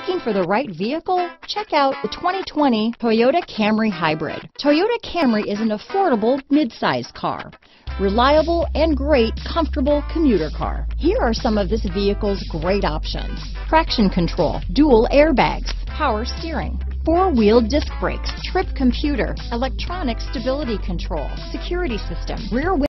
Looking for the right vehicle? Check out the 2020 Toyota Camry Hybrid. Toyota Camry is an affordable mid-size car. Reliable and great comfortable commuter car. Here are some of this vehicle's great options: traction control, dual airbags, power steering, four-wheel disc brakes, trip computer, electronic stability control, security system, rear window